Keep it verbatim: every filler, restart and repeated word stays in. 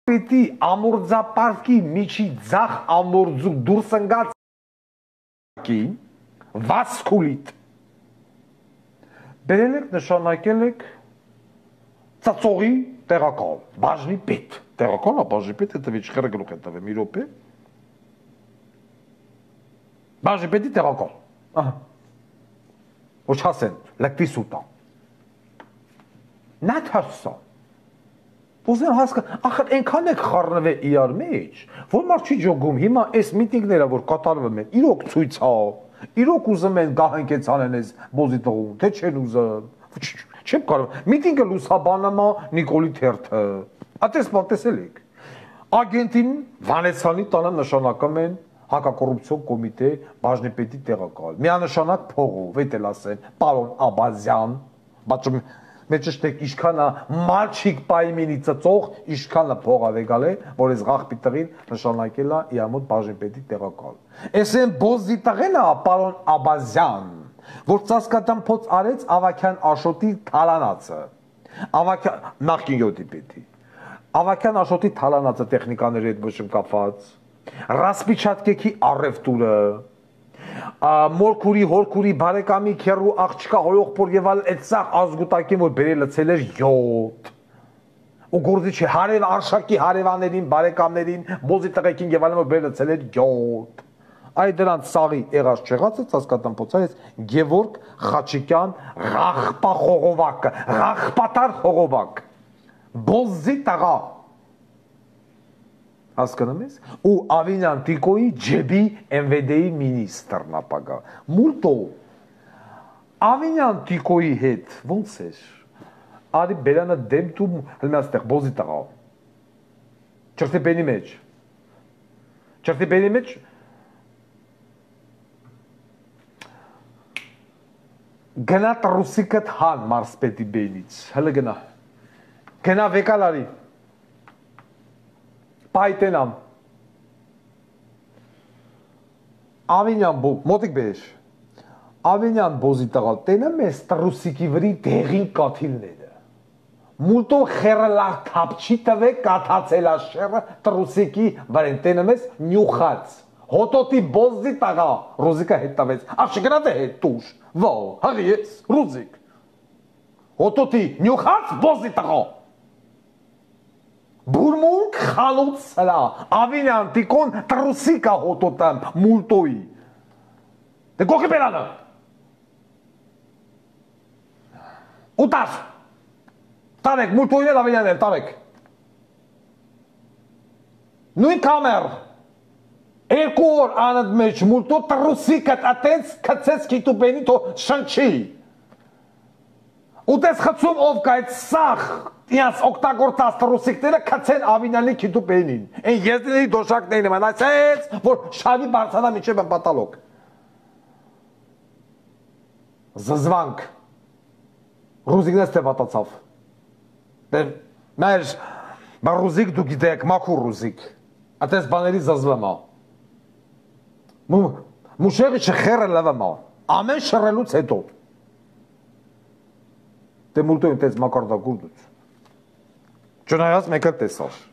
պետի ամորձապարքի միջի ձախ ամորձու դուրս ընկած կին վասկուլիտ բերել եք նշանակել եք ծածողի տեղակալ բաժնի պետ տեղակալը բաժնի պետ հետևի չխերը գլուխ հետևի մի րոպե բաժնի պետի տեղակալ ահա ոչ հասեն լակտի սուտա նա թարսա Ուզեն հասկա, ախր այնքան եք խառնվել իրար մեջ, որ մարդ չի ջոգում, հիմա այս միտինգները, որ կատարվում են, իրոք ցույց հա, իրոք ուզում են գահանքեց անեն այս բոզի տղուն, թե չեն ուզում, չեմ կարող, միտինգը լուսաբանամա Նիկոլի թերթը, ատես պատեսել եք, ագենտին Վանեցյանի տանը նշանակում են հակակոռուպցիոն կոմիտե բաժնեպետի տեղակալ, միանշանակ փողով, էդ էլ ասեն, պարոն Աբազյան, բաճում մեջշտեք իշքանա մալչիկ պայմինի ծծող իշքանա փողավ եկալ է, որ այս գաղպի տղին նշանակել է իամոտ բաժնեպետի տեղակալ։ Էս են բոզի տղեն է պարոն Աբազյան, որ ծասկատան փոց արեց Ավակյան Աշոտի թալանացը։ Ավակյան նախկին յոթի պետի։ Ավակյան Աշոտի թալանացը տեխնիկաների հետ բշում կապված։ Ռասպիչատկեքի առևտուրը Մորքուրի, հորքուրի, բարեկամի, քերու, աղջկա, հոյողպոր և այլ այդ սաղ ազգուտակին, որ բերել լցել էր յոթ ու գործի չէ, հարև արշակի հարևաներին, բարեկամներին, բոզի տղեկին և այլն, որ բերել լցել էր յոթ Այդ դրանց սաղի եղած չեղածը ծասկատան փոցայեց Գևորգ Խաչիկյան Ղախպա խողովակը, ղախպատար խողովակ, բոզի տղա Հասկանում ես, ու Ավինյան Տիկոյի ջեբի Էմ վե դեի մինիստրն ապագա, մուլտո, Ավինյան Տիկոյի հետ, ոնց էր, արի բերանը դեմ տու հլմյաստեղ, բոզի տղա, չրտիպենի մեջ, չրտիպենի մեջ, գնա տրուսիկըտ հան մարսպետի բենից, հլը գնա, գնա վեկալարի, Պայտենամ Ավինյան բոզ, մոտիկ բեր Ավինյան բոզի տղալ տենեմ ես տրուսիկի վրի դեղին կաթիլները Մուլտո խերը լավ թապչի տվե կաթացել աշերը տրուսիկի վրեն տենեմ ես նյուխած Հոտոտի բոզի տղա Ռուզիկը հետ տվեց Աշգնատ է հետ տուշ Վո, հղի ես, Ռուզիկ Հոտոտի նյուխած բոզի տղա Բուրմունք խալուց սրա, Ավինյան Տիկոն տրուսիկա հոտոտեմ մուլտոյի Դե գողի բերանը Ուտար Տարեք, մուլտոյին էլ Ավինյան էլ, տարեք Նույն կամեր Երկու օր անըդ մեջ մուլտո տրուսիկըտ ատենց կծեց կիտուպենի թո շնչի Ուտես խծում ով կա այդ սաղ Իանց օգտագործած տրուսիկները կծեն Ավինյանի քիտուպենին Են եզդիների դոշակներին եմ այսեց, որ շավի բարձանա միջև են պատալոք Զզվանք Ռուզիկնես թե պատացավ Մեր բա ռուզիկ դու գիտեք, մաքուր ռուզիկ Ատես բաների զզվեմ ա Մուշեղի չխերը լվեմ ա Ամեն շռելուց հետո Դե մուլտոյն տեց մակարդա գուրդուց Չնայած մեկը տեսար